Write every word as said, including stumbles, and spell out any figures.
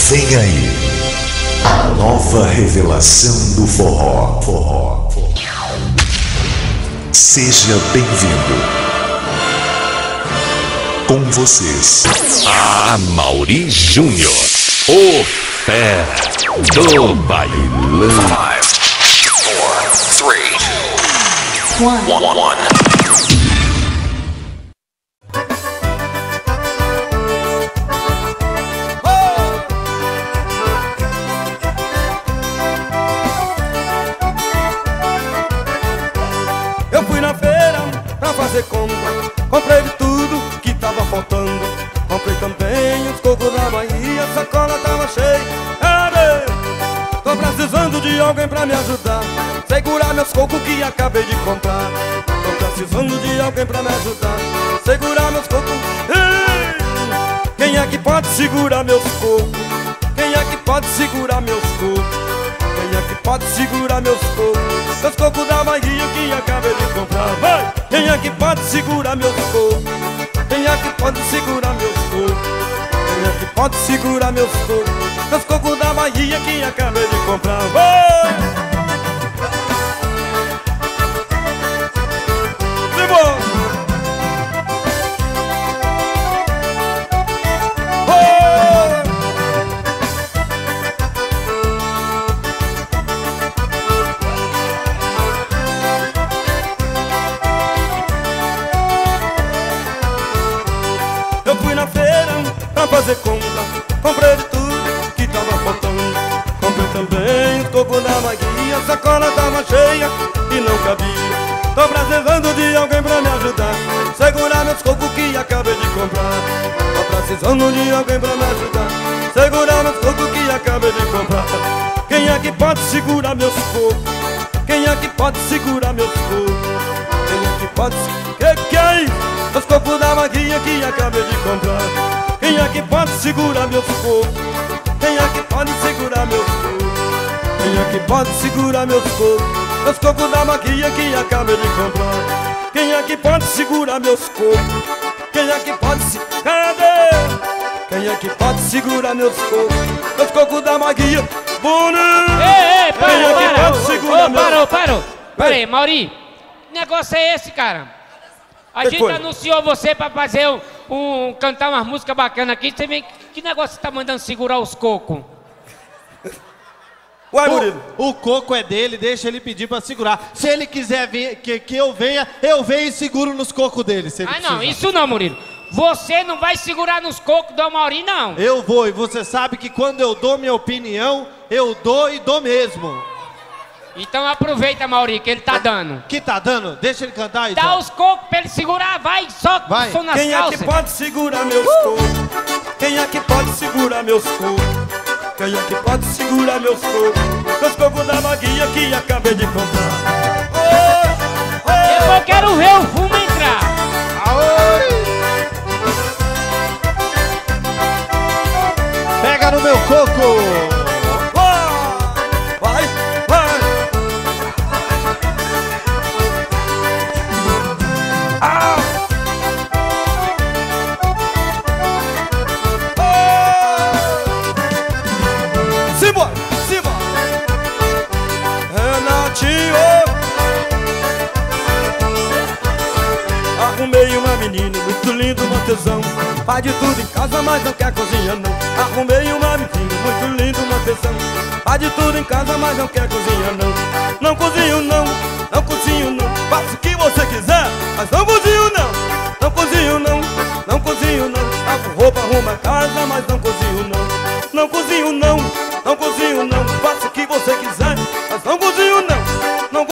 Vem aí, a nova revelação do forró. Forró. Seja bem-vindo. Com vocês, Amaury Júnior, o fera do bailão. five, four, three, one, one. Eu fui na feira pra fazer compra, comprei de tudo que tava faltando. Comprei também os cocos da Bahia, a sacola tava cheia. Cadê? Tô precisando de alguém pra me ajudar, segurar meus cocos que acabei de comprar. Tô precisando de alguém pra me ajudar, segurar meus cocos. Ei! Quem é que pode segurar meus cocos? Quem é que pode segurar meus cocos? Quem é que pode segurar meus cocos? Meus cocos da Bahia que acabei de comprar. Vai! Quem é que pode segurar meus cocos? Quem é que pode segurar meus cocos? Quem é que pode segurar meus cocos? Meus cocos da Bahia que acabei de comprar. Vai! Simão! Eu fui na feira pra fazer compra, comprei de tudo que tava faltando. Comprei também os cocos da Bahia, a sacola tava cheia e não cabia. Tô precisando de alguém pra me ajudar, segurar meus cocos que acabei de comprar. Tô precisando de alguém pra me ajudar, segurar meus cocos que acabei de comprar. Quem é que pode segurar meus cocos? Quem é que pode segurar meus cocos? Quem é que pode segurar? Que que é isso? Os cocos da Bahia que acabei de comprar. Quem é que pode segurar meus cocos? Quem é que pode segurar meus cocos? Quem é que pode segurar meus cocos? Os cocos da Bahia que acabei de comprar. Quem é que pode segurar meus cocos? Quem é que pode se... Cadê? Quem é que pode segurar meus cocos? Os cocos da Bahia. Bonito! Ei, ei, parou, Quem é que parou, pode segurar ô, meus... parou, parou. Pera aí, Mauri, que negócio é esse, cara? A Que gente foi? anunciou você pra fazer um, um cantar umas músicas bacanas aqui. Você vem, que negócio você tá mandando segurar os cocos? Uai, Murilo. O, o coco é dele, deixa ele pedir pra segurar. Se ele quiser vir, que, que eu venha, eu venho e seguro nos cocos dele. Se ele Ah, não, precisar. isso não, Murilo. Você não vai segurar nos cocos do Mauri, não. Eu vou, e você sabe que quando eu dou minha opinião, eu dou e dou mesmo. Então aproveita, Mauri, que ele tá dando. Que tá dando? Deixa ele cantar, então. Dá os cocos pra ele segurar, vai, só com Vai. o som nas Quem é calças. que pode segurar meus cocos? Quem é que pode segurar meus cocos? Quem é que pode segurar meus cocos? Meus cocos da Bahia que acabei de comprar. Oi, oi. Eu quero ver o fumo entrar. Pega no meu coco! Vai, vai. Ah! Simbora, simbora. Renatinho. Arrumei uma menina muito linda, uma tesão. Faz de tudo em casa, mas não quer cozinhar não. Arrumei uma menina muito linda, uma tesão. Faz de tudo em casa, mas não quer cozinhar não. Não cozinho não, não cozinho não. Faça o que você quiser, mas não cozinho não. Não cozinho não, não cozinho não. Lavo roupa, arrumo a casa, mas não cozinho não.